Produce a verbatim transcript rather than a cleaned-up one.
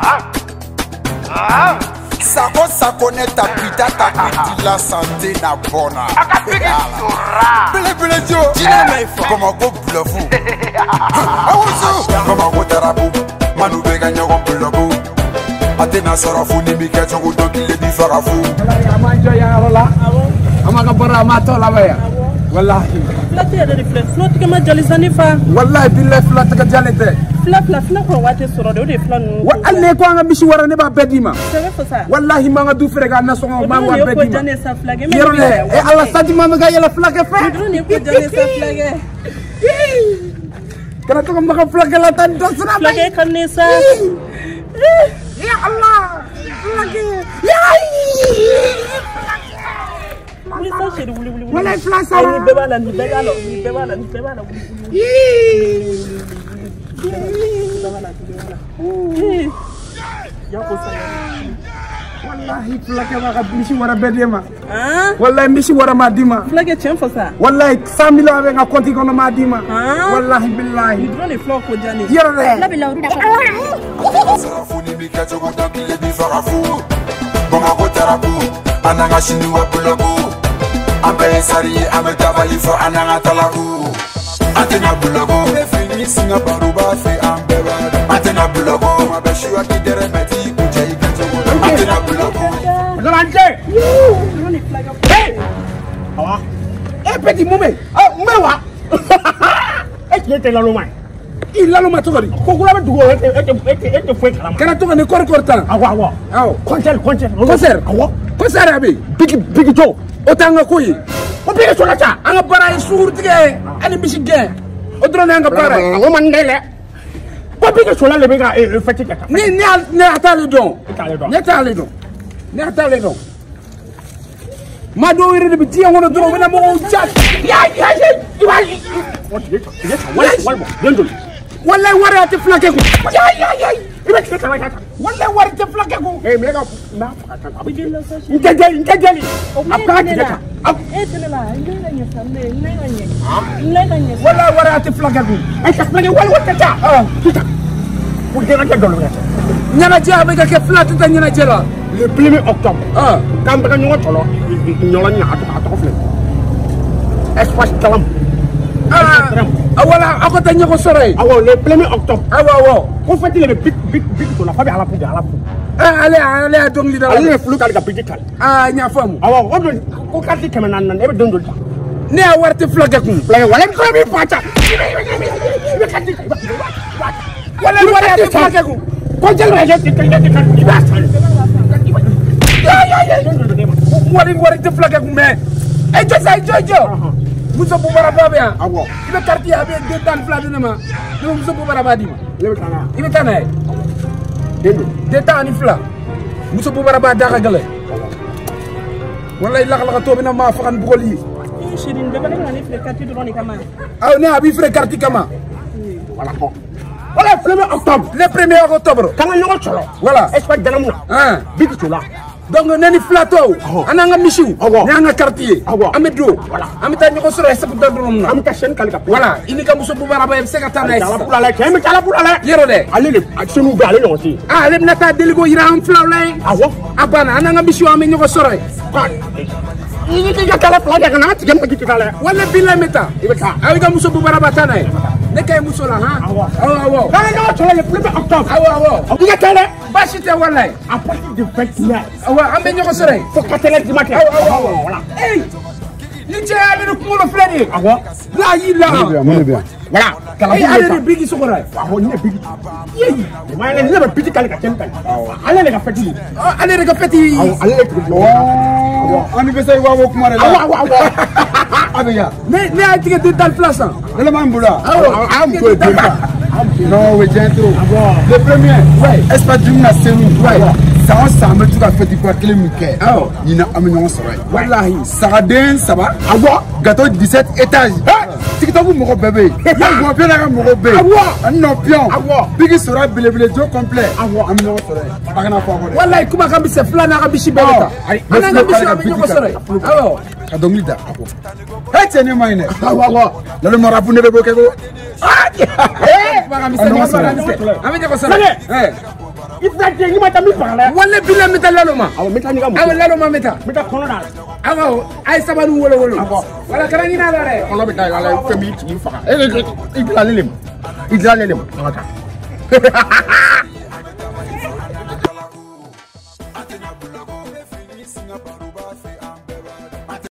Sako sako ne tapita tapiti la santé na bona. Bele bele jo. Comment go bluffou. Awusu. Comment go tarabu. Manu bega nyogo bluffou. Atena sarafu ni mika chongo dokile di farafu. Amanjo ya rola. Amaka bara mato la baya. Wallahi. Flate ya de flate. Flate kama jalisani fa. Wallahi billahi flate ka jalete. Flap flap flap ko wate soro de flan. Wa alle ko nga bishi wara ne ba bedima. C'est vrai ça. Wallahi ma nga du frega na so ma wa bedima. Ko jane sa flage. Yerole e alla sadi ma nga yela flage fa. Drone ko jane sa flage. Kana to ma ka flage la tan do sra. Flage kan ne sa. Ya Allah. Flage. Ya. Wuli sa chéri wuli wuli. Wala flasa. Ni beba la ni beba la ni beba la ni beba la. Wallahi flake ma ka bishi wara bedema. Ah? Wallahi bishi wara ma dima. Flake tien fa ça. Wallahi cent millions avec un compte kono ma dima. Ah? Wallahi billahi. Ni drone flore ko jani. Yerole. La bila uru da. Sarafu ni mika chongo dokile di farafu. Comment go tarabu. Ananga shini wa bulabu. Ambe sari ame tabali fo ananga talaku. Atena bulabu. Fini singa baruba fe ambeba. Atena bulabu. Ma beshua ki dere meti kujai kachogo. Atena bulabu. Loranje. Drone flage. Hey. Awa. Eh petit moumé. Ah mewa. Eh tu étais là le mai. Il là le mai tokori. Kokula be dugo et et et et foi kala. Kana to ne kor kor tan. Awa awa. Aw. Concert concert. Concert. Awa. Concert abi. Big big jo. Otanga koyi. O big so la cha. Anga bara suur tige. Ani bishige. O drone anga bara. O mandele. Ko big so la le bega e fati kata. Ni ni ni atale don. Ni atale don. Ni atale don. Ma do wiri de tiya ngono do wona mo chat. Ya ya ya. Iwali. Wala wala. Dendul. Wala wara te flake ko. Ya ya ya. Ibe te kala kata. Wala wara te flake ko. Eh me ga na fata. Abi dilla sa shi. Integeli integeli. Apa ti kata. Eh tele la. Ngai nya samne. Ngai nya. Ngai nya. Wala wara te flake ko. Ai ta flake wala wata ta. Ah. Kita. Pour dire que dolo. Nyana je avec que flat ta nyana je la. Le premier octobre. Ah. Quand on nous tolo. Nyola nya atu atu fle. Espace talam. Ah. Awala akota nyako soray. Awo le premier octobre. Awo awo. On fait le big big big to la famille à la pou à la pou. Ah allez allez donc li dala. Allez flou kali ka petit kali. Ah nya famu. Awo on do ko kati kemen nan nan e be dondo. Ne a warte flage kum. Flage wala ko bi pacha. Be kati. Wala wala flage kum. Ko jël ma jël ci kali kali ba sal. Ya ya ya. Wala wala te flage kum mais. Eh jo say jojo. Muso bubara babe ya. Awo. Ibe quartier abe deux tan flage na ma. Do muso bubara badi ma. Lebe tana. Ibe tana. Dendo. Deux tan ni fla. Muso bubara ba daga gale. Wallahi la la to bina ma fakan bugol yi. Shirin beba na ni fle quartier drone kama. Ah ne abi fle quartier kama. Voilà ko. Voilà le premier octobre. Le premier octobre. Kanga nyoko cholo. Voilà. Espace dalamu. Ah. Big chola. Donc nani flato ananga mishu nanga quartier amedo amita nyoko soro esapu dadrom na amita shen kalika voilà ini ka muso bubara ba ebse kata na ala pula la kemi kala pula la yero de ale le aksonu ba ale no si ah ale nata deligo ira am flawlay awo abana ananga mishu ame nyoko soro ini ki kala pula ga na tigam ki kala wala bila meta ibeka awi ka muso bubara ba tanay ne kay muso la ha awo awo kana no chole le premier octobre awo awo diga kala bashite wallahi à partir du vingt-neuf awa ambe ñoko sore fo katele di matin voilà hey ni je ale no ko lo flani awa la yi la mon bien voilà kala bi ale bigi sokora awo ni bigi yi ma le le bigi kala ka tempa ale le ka feti ale le ka feti ale le ko anniversaire wa wo kuma la awa awa abiya mais mais a tige de tal place le mambula awa am ko de non we jentro le premier ouais espace du na senu ouais ça on semble tout à fait du quoi clé muke ah ni na amignon soray wallahi saraden ça va awa gâteau dix-sept étages tiktok mo bébé ya go bien na mo bébé awa non pion awa bigi soray bele bele jo complet awa amignon soray bagana ko wallahi kuma kambi se flana ka bishi beleta ananga bishi amignon soray awa kadongi da awa hetene maine awa awa le marabu ne be ko ah eh bagami se mo soray ami ko soray eh Il faut que tu m'aies parlé. Wala bila meta laloma. Awa meta ni ga mo. Awa laloma meta. Meta kono dal. Awa ay sabanu wolo wolo. Wala kana ni na la re. Kono beta la la femi ti fa. Eh il la lelem. Il la lelem.